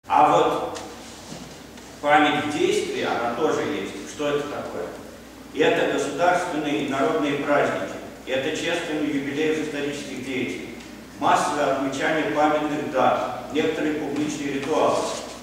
А вот память в действии, она тоже есть. Что это такое? Это государственные и народные праздники, это чествование юбилеев исторических деятелей, массовое отмечание памятных дат, некоторые публичные ритуалы.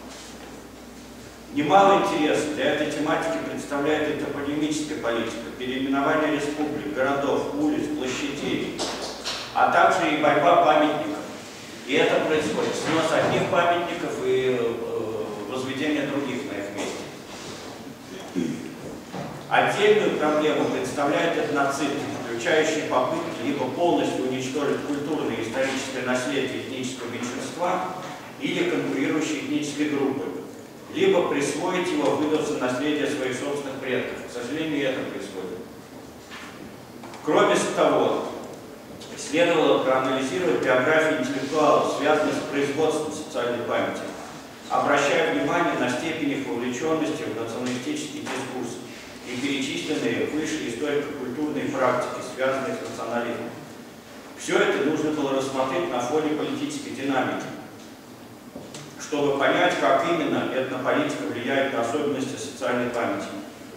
Немало интереса для этой тематики представляет и топонимическая политика, переименование республик, городов, улиц, площадей, а также и борьба памятников. И это происходит снос одних памятников и возведение других на их месте. Отдельную проблему представляет этноцид, включающий попытки либо полностью уничтожить культурное и историческое наследие этнического меньшинства или конкурирующей этнической группы, либо присвоить его, выдав за наследие своих собственных предков. К сожалению, это происходит. Кроме того, следовало проанализировать биографии интеллектуалов, связанных с производством социальной памяти, обращая внимание на степень их вовлеченности в националистический дискурс и перечисленные выше историко-культурные практики, связанные с национализмом. Все это нужно было рассмотреть на фоне политической динамики, чтобы понять, как именно этнополитика влияет на особенности социальной памяти.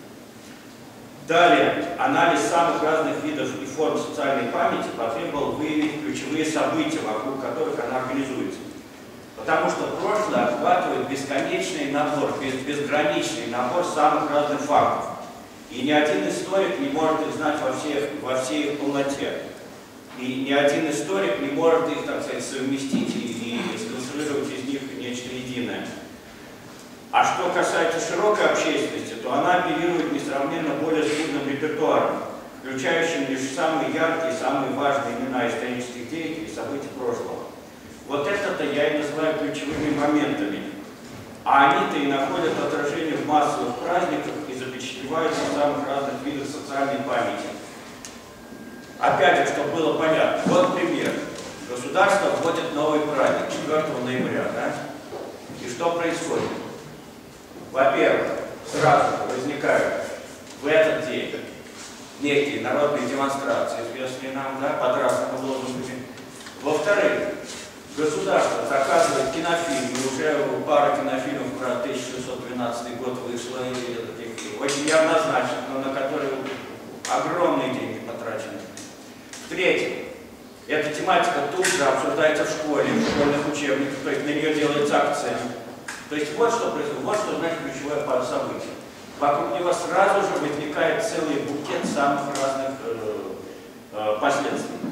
Далее, анализ самых разных видов и форм социальной памяти потребовал выявить ключевые события, вокруг которых она организуется. Потому что прошлое охватывает бесконечный набор, безграничный набор самых разных фактов. И ни один историк не может их знать во всей их полноте. И ни один историк не может их, так сказать, совместить и сконструировать из них нечто единое. А что касается широкой общественности, то она оперирует несравненно более скудным репертуаром, включающим лишь самые яркие, самые важные имена исторических деятелей и событий прошлого. Вот это-то я и называю ключевыми моментами. А они-то и находят отражение в массовых праздниках и запечатлеваются в самых разных видах социальной памяти. Опять же, чтобы было понятно, вот пример. Государство вводит новый праздник 4 ноября, да? И что происходит? Во-первых, сразу возникают в этот день некие народные демонстрации, известные нам, да, под разными лозунгами. Во-вторых, государство заказывает кинофильмы, уже пара кинофильмов про 1612 год вышло, очень неоднозначно, но на которые огромные деньги потрачены. В-третьих, эта тематика тут же обсуждается в школе, в школьных учебниках, то есть на нее делается акцент. То есть вот что происходит, вот что значит ключевое событие. Вокруг него сразу же возникает целый букет самых разных последствий.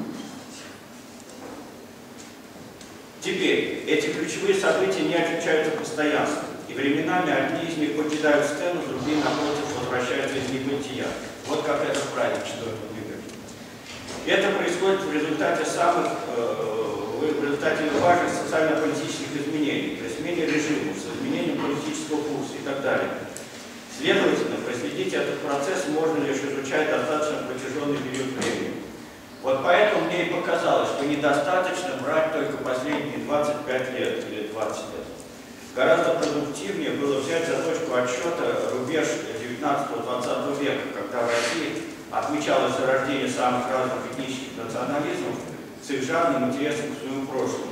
Теперь, эти ключевые события не отличаются постоянством, и временами одни из них покидают сцену, другие, напротив, возвращаются из небытия. Вот как этот праздник 4 ноября. Это происходит в результате важных социально-политических изменений, при смене режимов, с изменением политического курса и так далее. Следовательно, проследить этот процесс можно лишь изучать достаточно протяженный период времени. Вот поэтому мне и показалось, что недостаточно брать только последние 25 лет или 20 лет. Гораздо продуктивнее было взять за точку отсчета рубеж 19-20 века, когда в России отмечалось зарождение самых разных этнических национализмов с их жадным интересом к своему прошлому.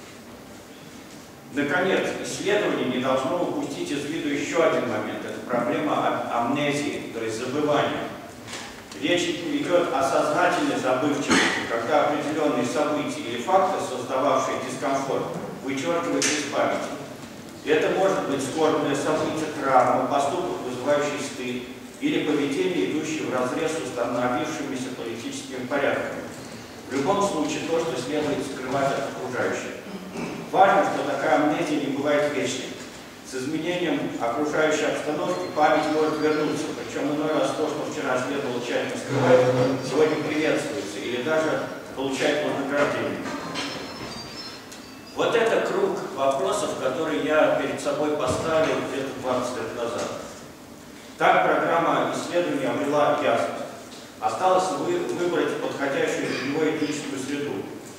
Наконец, исследование не должно упустить из виду еще один момент. Это проблема амнезии, то есть забывания. Речь идет о сознательной забывчивости, когда определенные события или факты, создававшие дискомфорт, вычеркиваются из памяти. Это может быть скорбное событие, травма, поступок, вызывающий стыд, или поведение, идущее вразрез с установившимися политическими порядками. В любом случае, то, что следует скрывать от окружающих. Важно, что такая амнезия не бывает вечной. С изменением окружающей обстановки память может вернуться, причем иной раз то, что вчера следовало тщательно скрывать, сегодня приветствуется или даже получает вознаграждение. Вот это круг вопросов, которые я перед собой поставил где-то 20 лет назад. Так программа исследования обрела ясность. Осталось выбрать подходящую для него этническую среду.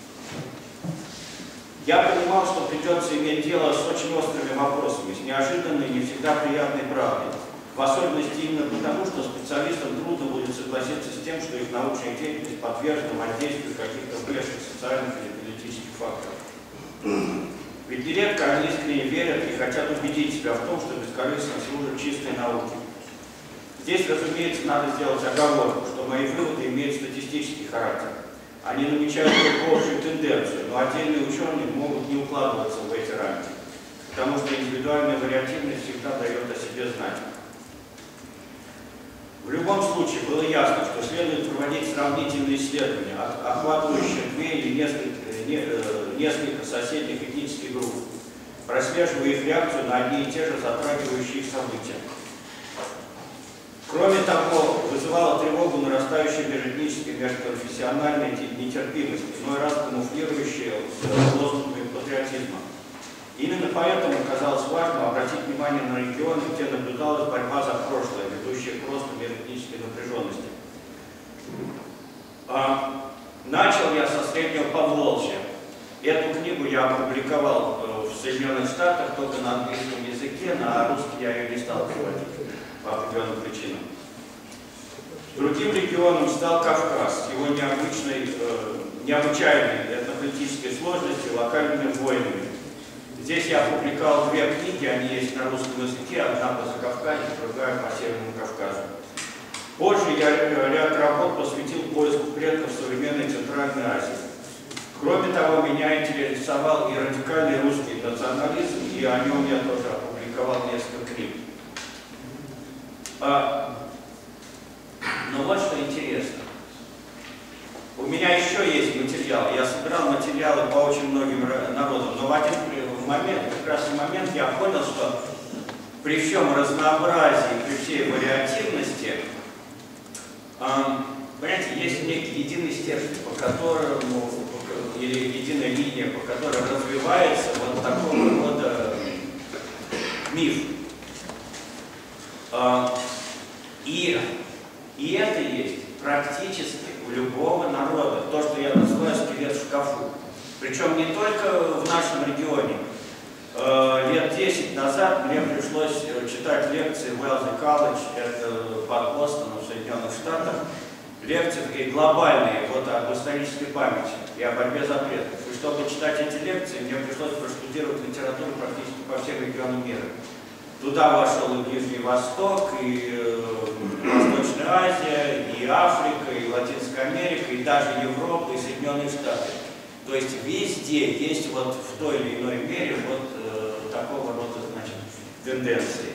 Я понимал, что придется иметь дело с очень острыми вопросами, с неожиданной, не всегда приятной правдой. В особенности именно потому, что специалистам трудно будет согласиться с тем, что их научная деятельность подвержена воздействию каких-то внешних социальных или политических факторов. Ведь нередко они искренне верят и хотят убедить себя в том, что бескорыстно служат чистой науке. Здесь, разумеется, надо сделать оговорку, что мои выводы имеют статистический характер. Они намечают только общую тенденцию, но отдельные ученые могут не укладываться в эти рамки, потому что индивидуальная вариативность всегда дает о себе знать. В любом случае было ясно, что следует проводить сравнительные исследования, охватывающие две или несколько соседних этнических групп, прослеживая их реакцию на одни и те же затрагивающие их события. Кроме того, вызывала тревогу нарастающая межэтническая, межконфессиональная нетерпимость, иной раз камуфлирующая с лозунгами патриотизма. Именно поэтому казалось важным обратить внимание на регионы, где наблюдалась борьба за прошлое, ведущая к росту межэтнической напряженности. Начал я со Среднего Поволжья. Эту книгу я опубликовал в Соединенных Штатах только на английском языке, на русский я ее не стал переводить по определенным причинам. Другим регионом стал Кавказ с его необычайной этнополитической сложностью, локальными войнами. Здесь я опубликовал две книги, они есть на русском языке, одна по Закавказью, другая по Северному Кавказу. Позже я ряд работ посвятил поиску предков современной Центральной Азии. Кроме того, меня интересовал и радикальный русский национализм, и о нем я тоже опубликовал несколько книг. Но вот что интересно. У меня еще есть материалы. Я собирал материалы по очень многим народам, но в один прекрасный момент я понял, что при всем разнообразии, при всей вариативности, понимаете, есть некий единый стержень, по которому, или единая линия, по которой развивается вот такого рода миф. И это есть практически у любого народа. То, что я называю скелет в шкафу. Причем не только в нашем регионе. Лет 10 назад мне пришлось читать лекции в Уэллзи колледж, это под Бостоном в Соединенных Штатах. Лекции такие глобальные, вот об исторической памяти и о борьбе за предков. И чтобы читать эти лекции, мне пришлось проштудировать литературу практически по всем регионам мира. Туда вошел и Ближний Восток, и Восточная Азия, и Африка, и Латинская Америка, и даже Европа, и Соединенные Штаты. То есть везде есть вот в той или иной мере вот такого рода, значит, тенденции.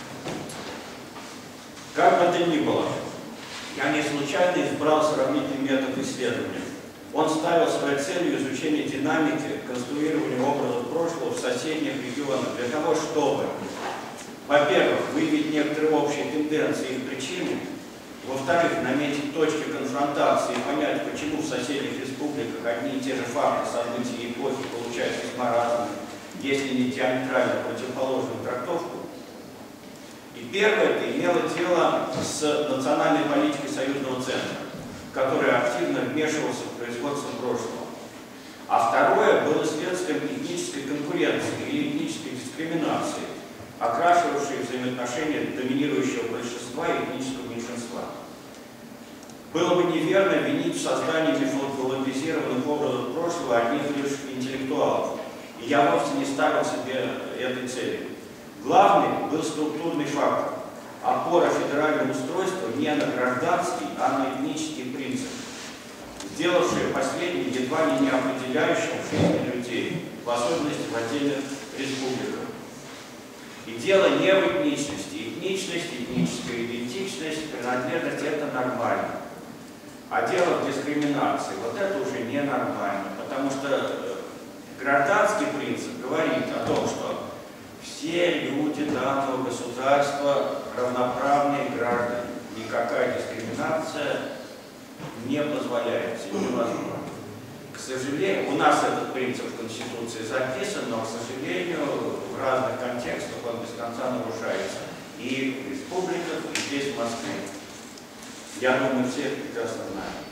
Как бы то ни было, я не случайно избрал сравнительный метод исследования. Он ставил своей целью изучение динамики, конструирования образов прошлого в соседних регионах для того, чтобы, во-первых, выявить некоторые общие тенденции и их причины, во-вторых, наметить точки конфронтации и понять, почему в соседних республиках одни и те же факты, события и эпохи получаются весьма разными, если не диаметрально противоположную трактовку. И первое это имело дело с национальной политикой союзного центра, который активно вмешивался в производство прошлого. А второе было следствием этнической конкуренции или этнической дискриминации, окрашивавшей взаимоотношения доминирующего большинства и этнического меньшинства. Было бы неверно винить в создании мифологизированных образов прошлого одних лишь интеллектуалов. И я вовсе не ставил себе этой цели. Главный был структурный фактор. Опора федерального устройства не на гражданский, а на этнический принцип, сделавший последний едва ли не определяющим жизнь людей, в особенности в отдельных республиках. И дело не в этничности. Этничность, этническая идентичность, принадлежность – это нормально. А дело в дискриминации. Вот это уже ненормально, потому что гражданский принцип говорит о том, что все люди данного государства равноправные граждане. Никакая дискриминация не позволяется, невозможно. К сожалению, у нас этот принцип в Конституции записан, но, к сожалению, в разных контекстах он без конца нарушается. И в республиках, и здесь, в Москве. Я думаю, все это прекрасно знают.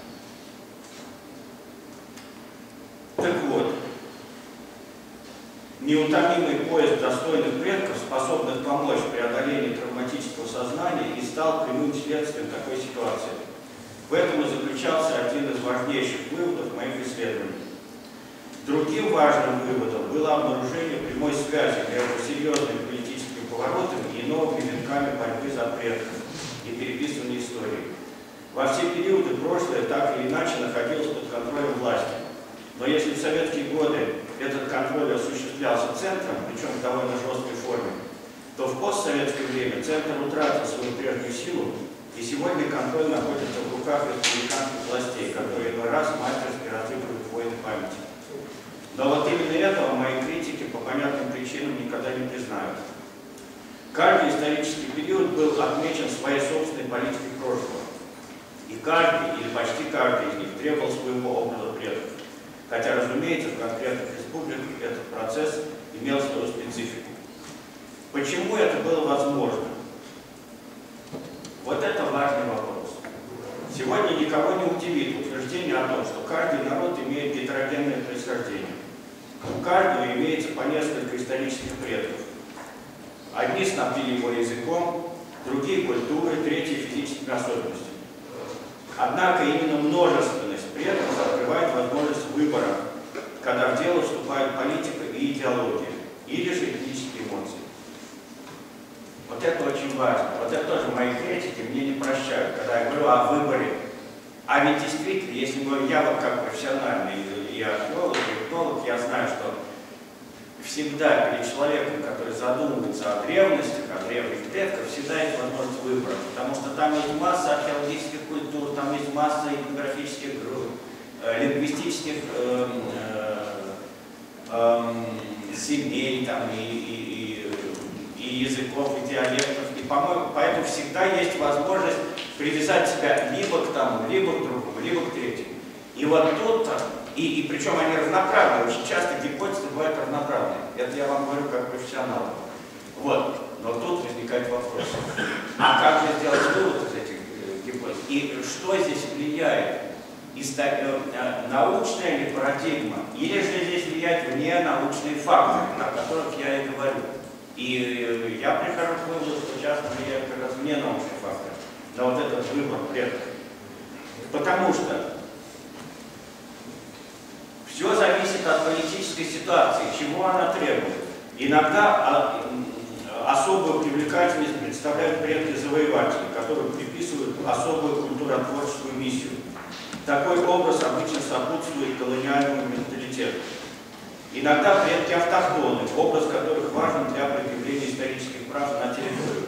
Так вот, неутомимый поиск достойных предков, способных помочь в преодолении травматического сознания, и стал прямым следствием такой ситуации. В этом и заключался один из важнейших выводов моих исследований. Другим важным выводом было обнаружение прямой связи между серьезными политическими поворотами и новыми витками борьбы за предков и переписывания истории. Во все периоды прошлое так или иначе находилось под контролем власти. Но если в советские годы этот контроль осуществлялся центром, причем в довольно жесткой форме, то в постсоветское время центр утратил свою прежнюю силу, и сегодня контроль находится в руках республиканских властей, которые иной раз мастерски разыгрывают войны памяти. Но вот именно этого мои критики по понятным причинам никогда не признают. Каждый исторический период был отмечен своей собственной политикой прошлого. И каждый, или почти каждый из них, требовал своего образа предков. Хотя, разумеется, в конкретных республиках этот процесс имел свою специфику. Почему это было возможно? Вот это важный вопрос. Сегодня никого не удивит утверждение о том, что каждый народ имеет гетерогенное происхождение. У каждого имеется по несколько исторических предков. Одни снабдили его языком, другие культурой, третьи физическими особенностями. Однако именно множественность предков открывает возможность выбора, когда в дело вступает политика и идеология, или же этнические эмоции. Вот это очень важно. Вот это тоже мои критики мне не прощают, когда я говорю о выборе. А ведь действительно, если я вот как профессиональный и археолог, и этнолог, я знаю, что всегда перед человеком, который задумывается о древности, о древних предках, всегда есть возможность выбора. Потому что там есть масса археологических культур, там есть масса этнографических групп, лингвистических земель, там, и языков, и диалектов. И, по-моему, поэтому всегда есть возможность привязать себя либо к тому, либо к другому, либо к третьему. И вот тут-то, и причем они разноправные, очень часто гипотезы бывают разноправные. Это я вам говорю как профессионал. Вот. Но тут возникает вопрос. А как же сделать вывод из этих гипотез? И что здесь влияет? Научная ли парадигма? Или же здесь влияют вненаучные факторы, о которых я и говорю? И я прихожу к выводу, что часто влияют как раз вненаучные факторы на вот этот выбор предков. Потому что все зависит от политической ситуации, чего она требует. Иногда особую привлекательность представляют предки-завоеватели, которые приписывают особую культуротворческую миссию. Такой образ обычно сопутствует колониальному менталитету. Иногда предки автохтоны, образ которых важен для предъявления исторических прав на территорию.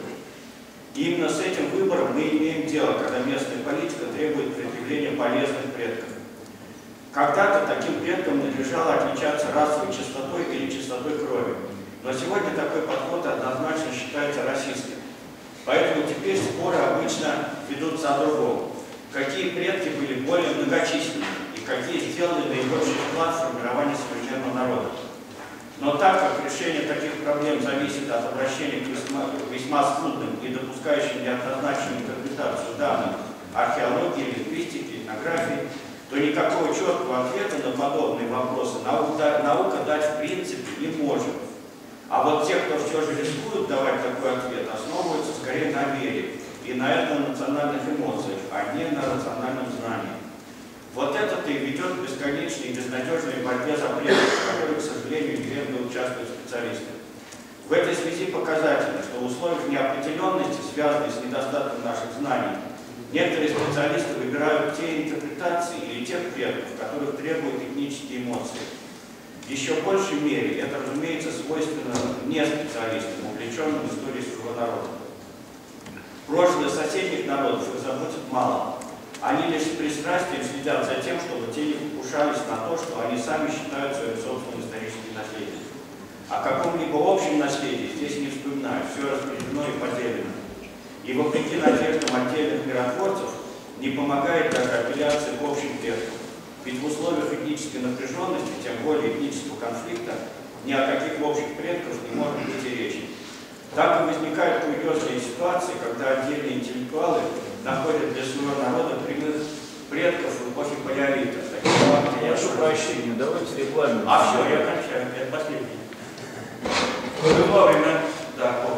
И именно с этим выбором мы имеем дело, когда местная политика требует предъявления полезных предков. Когда-то таким предкам надлежало отличаться расовой чистотой или чистотой крови. Но сегодня такой подход однозначно считается расистским. Поэтому теперь споры обычно ведутся о другом. Какие предки были более многочисленными и какие сделали наибольший вклад в формирование современного народа. Но так как решение таких проблем зависит от обращения к весьма скудным и допускающим неоднозначную интерпретацию данных археологии, лингвистики, этнографии, то никакого четкого ответа на подобные вопросы наука дать в принципе не может. А вот те, кто все же рискует давать такой ответ, основываются скорее на вере и на этнонациональных эмоциях, а не на рациональном знании. Вот это-то и ведет к бесконечной и безнадежной борьбе за предков, в которой, к сожалению, неверно участвуют специалисты. В этой связи показательно, что в условиях неопределенности, связанной с недостатком наших знаний, некоторые специалисты выбирают те интерпретации или тех предков, которых требуют этнические эмоции. В еще большей мере это, разумеется, свойственно не специалистам, увлеченным историей своего народа. Прошлое соседних народов их заботит мало. Они лишь с пристрастием следят за тем, чтобы те не покушались на то, что они сами считают своим собственным историческим наследием. О каком-либо общем наследии здесь не вспоминают, все распределено и поделено. И вопреки надеждам отдельных миротворцев не помогает даже апелляция к общим предкам. Ведь в условиях этнической напряженности, тем более этнического конфликта, ни о каких общих предках не может быть и речи. Так и возникают курьезные ситуации, когда отдельные интеллектуалы находят для своего народа прямых предков в эпохе палеолита. Прошу прощения, давайте регламент. А все, я кончаю, это последний. Вы вовремя, да,